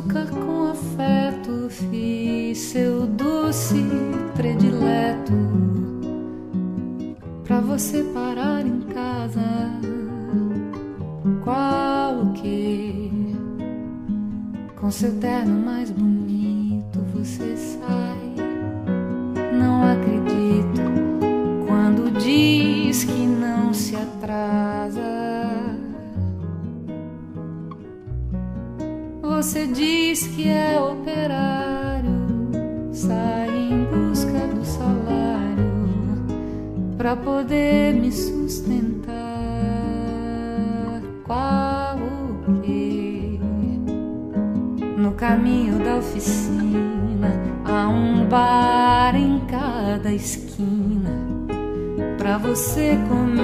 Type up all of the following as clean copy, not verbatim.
açúcar com afeto, fiz seu doce predileto pra você parar em casa. Qual o quê? Com seu terno mais bonito você sai. Não acredito quando diz que não se atrasa. Você diz que é operário, sai em busca do salário pra poder me sustentar. Qual o quê? No caminho da oficina há um bar em cada esquina pra você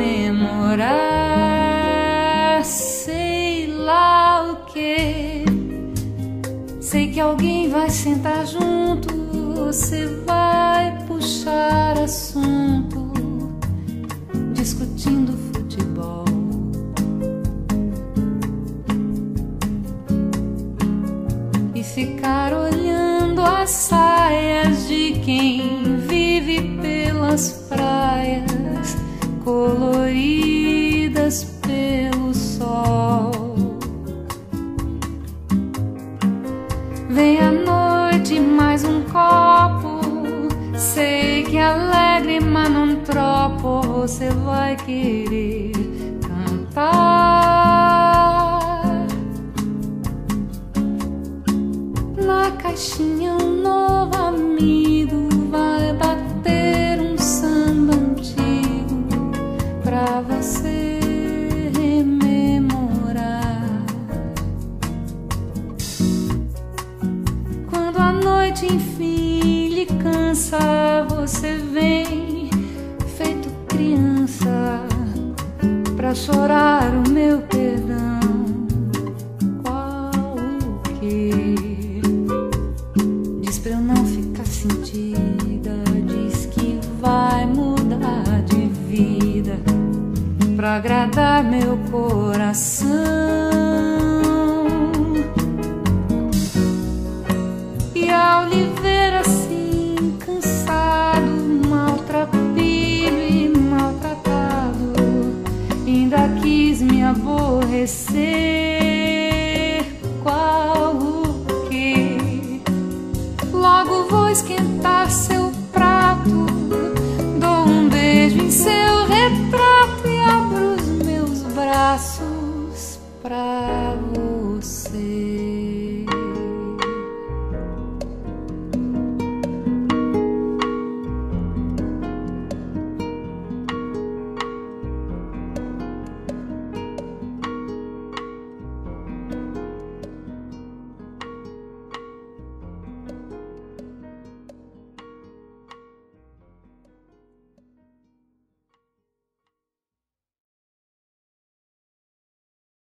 comemorar sei lá o quê. Sei que alguém vai sentar junto, você vai puxar assunto, discutindo futebol. E ficar olhando as saias de quem vive pelas praias, coloridas pelo sol. Vem à noite mais um copo, sei que alegre, mas não troppo, você vai querer cantar. Na caixinha um novo amigo vai bater um samba antigo pra você rememorar. Quando a noite enfim lhe cansa, você vem feito criança pra chorar o meu perdão. Qual o quê? Diz pra eu não ficar sentida, diz que vai mudar de vida pra agradar meu coração. E ao lhe ver assim, cansado, maltrapilho e maltratado, ainda quis me aborrecer. Qual o quê? Logo vou esquentar seu prato, dou um beijo em seu retrato e abro os meus braços pra você.